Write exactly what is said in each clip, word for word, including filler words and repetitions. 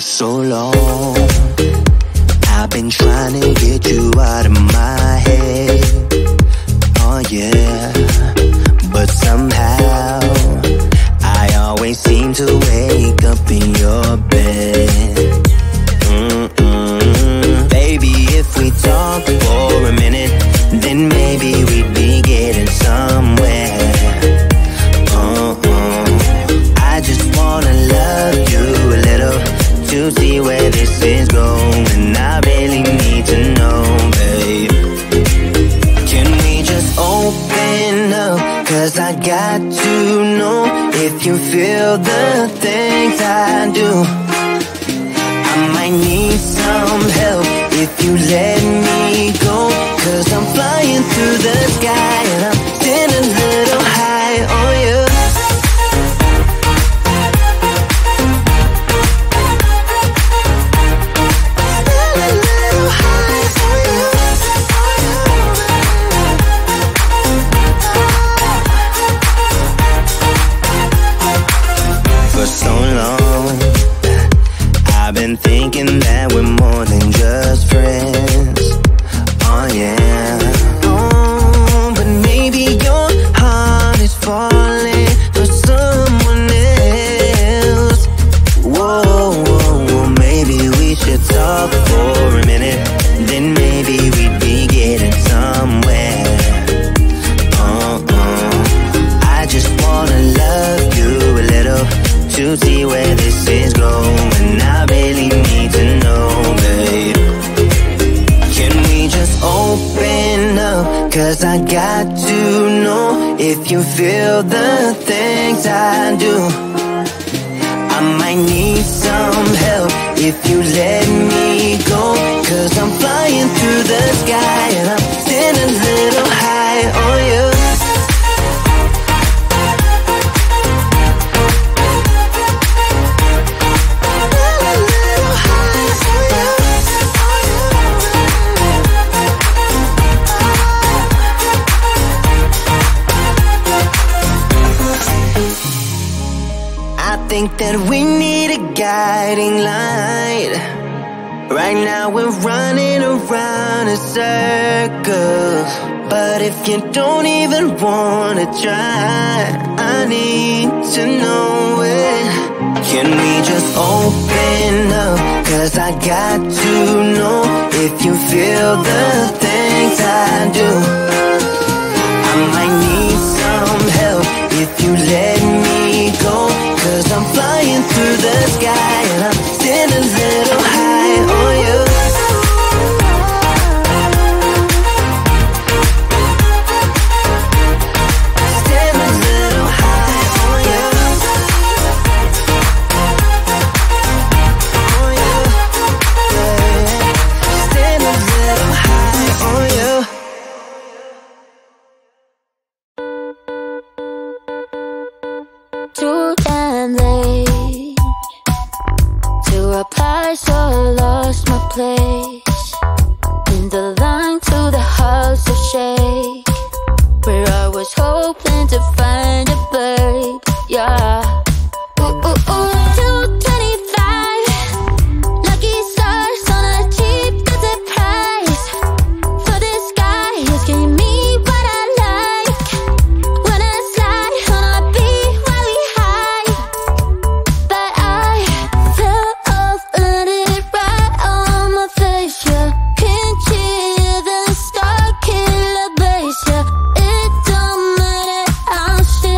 so long. I've been trying to get you out of my head. Oh yeah, but somehow I always seem to wake up in your bed. Mm-mm. Baby, if we talk for a minute, then maybe we'd be getting somewhere. Uh-uh. I just wanna love you a little to see where this is going. I really need to know, babe. Can we just open up? Cause I got to know if you feel the things I do. I might need some help if you let me go. Cause I'm flying through the sky and I'm sitting a little high on you. For so long, I've been thinking that we're more than just friends. Oh yeah. Oh, but maybe your heart is falling for someone else. Whoa, whoa, whoa, maybe we should talk for a minute. Then maybe we'd be getting somewhere. Uh-uh. I just wanna love you a little to see where this is going. I really need to know, babe. Can we just open up? Cause I got to know if you feel the things I do. I might need some help if you let me go. Cause I'm flying through the sky and I'm sitting a little high on you. I think that we need a guiding light. Right now we're running around in circles. But if you don't even wanna try, I need to know it. Can we just open up? Cause I got to know if you feel the things I do. I might need some help if you let me go. Cause I'm flying through the sky and I'm sitting a little high on you. Sitting a little high on you. On you. Yeah. Sitting a little high on you. Too damn late to apply, so I lost my place in the line to the house of shake, where I was hoping to find a babe. Yeah. Ooh, ooh, ooh. two twenty-five, lucky stars on a cheap visit price. For this guy, he's giving me what I like. When I slide on a beat while we high, but I fell off, landed right on my face. Yeah, can't hear the star killer bass. Yeah, it don't matter, I'm still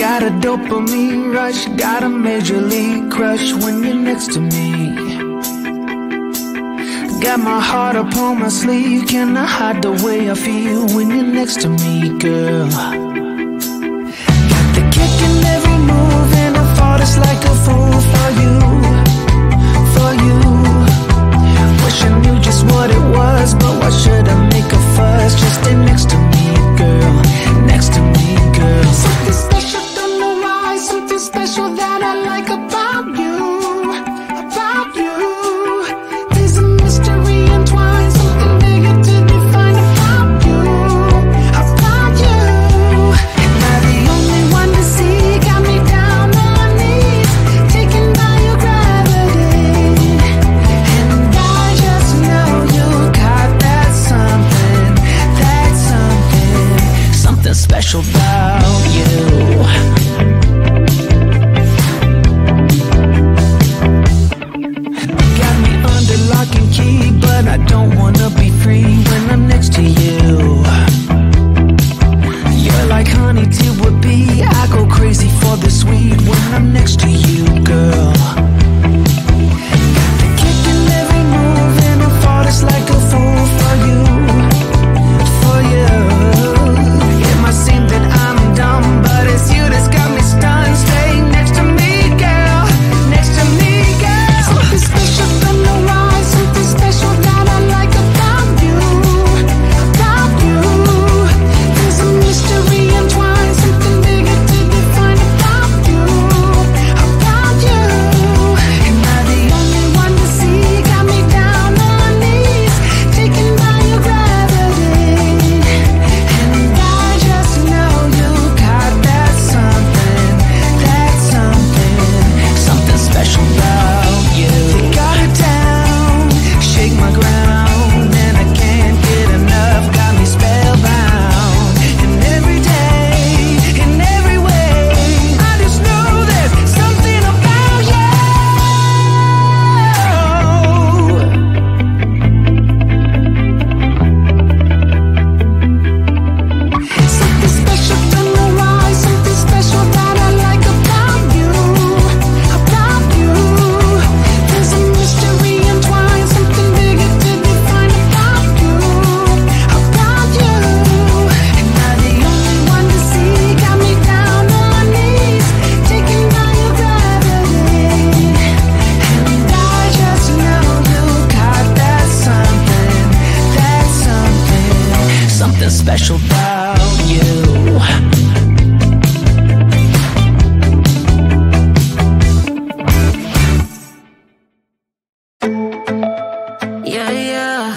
Got a dopamine rush, got a major league crush when you're next to me. Got my heart upon my sleeve, can I hide the way I feel when you're next to me, girl? Got the kick in every move and I fought just like a fool for you, for you. Wish I knew just what it was, but why should I make a fuss? Just stay next to me, girl, next to me, girl. Something special, don't know why, something special that I like about you, about you. There's a mystery entwined, something bigger to define about you, about you. Am I the only one to see? Got me down on my knees, taken by your gravity. And I just know you got that something, that something, Something special about you. Got me under lock and key, but I don't wanna be free when I'm next to you. You're like honey to a bee, I go crazy for the sweet when I'm next to you, girl. Got the kick in every move and I fall just like a fool for you, for you. It might seem that I'm dumb, but it's you that's got me stunned. Stay next to me, girl, next to me, girl. something special, don't know why, something special that I like about you, about you. There's a mystery entwined, something bigger to define about you, about you. Am I the Only one to see, got me down on my knees, taken by your gravity. And I just know you got that something, that something, something special about you. You got it down, shake my ground, and I can't get enough, got me spellbound. And every day, in every way, I just know there's something about you. Something special, don't know why, something special that I like about you, about you. There's a mystery entwined, something bigger to define about you, about you. Am I the Only one to see, got me down on my knees, taken by your gravity. And I just know you got that something, that something, something special about you. Yeah, yeah.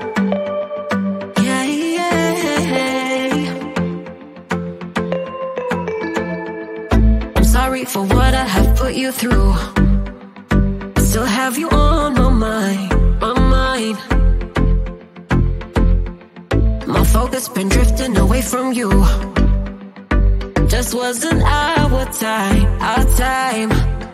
Yeah, yeah. I'm sorry for what I have put you through. I still have you on my mind, my mind. My focus been drifting away from you. Just wasn't our time, our time.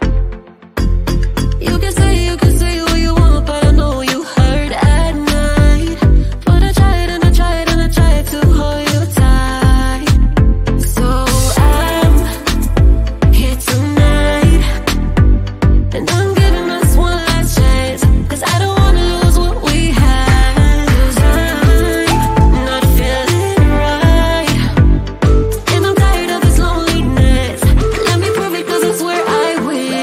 You can say, you can say what you want, but I know you hurt at night. But I tried and I tried and I tried to hold you tight. So I'm here tonight, and I'm giving us one last chance, 'cause I don't wanna lose what we had. 'Cause I'm not feeling right, and I'm tired of this loneliness. Let me prove it, 'cause I swear I will.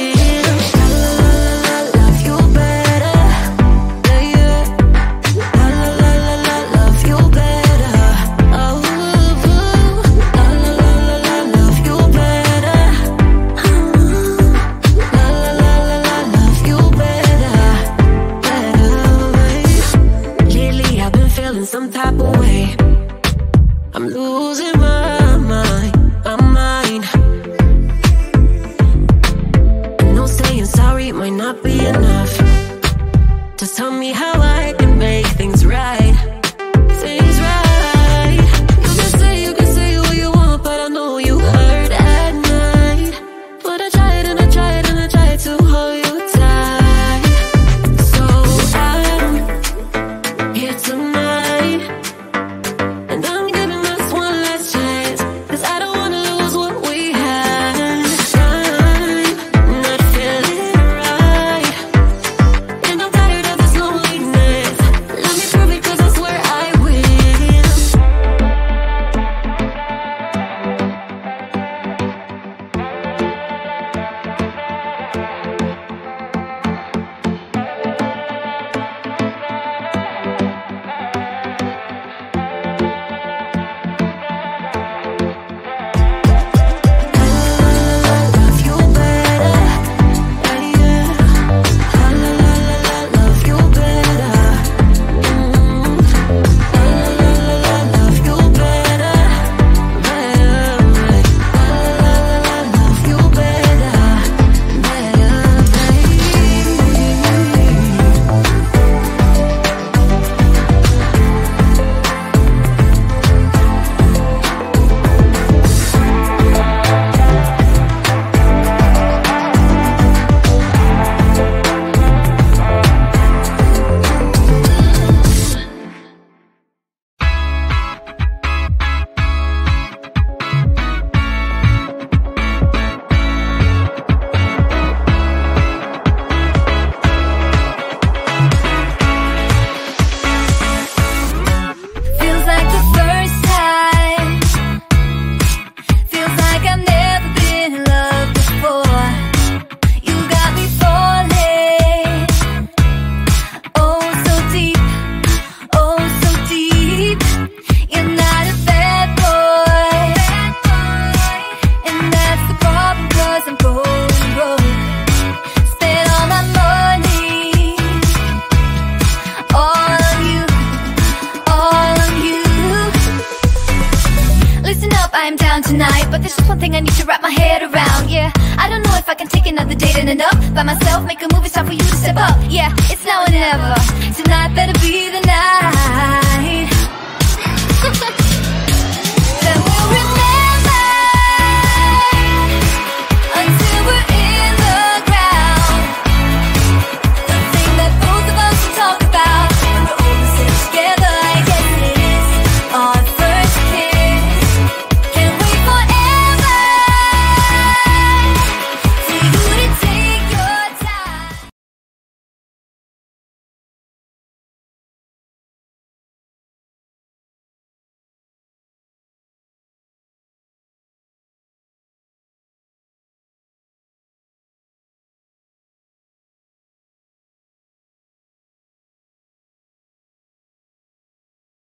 but there's just one thing I need to wrap my head around. Yeah, I don't know if I can take another date in and up by myself, make a move, it's time for you to step up. Yeah, it's now or never. Tonight better be the night.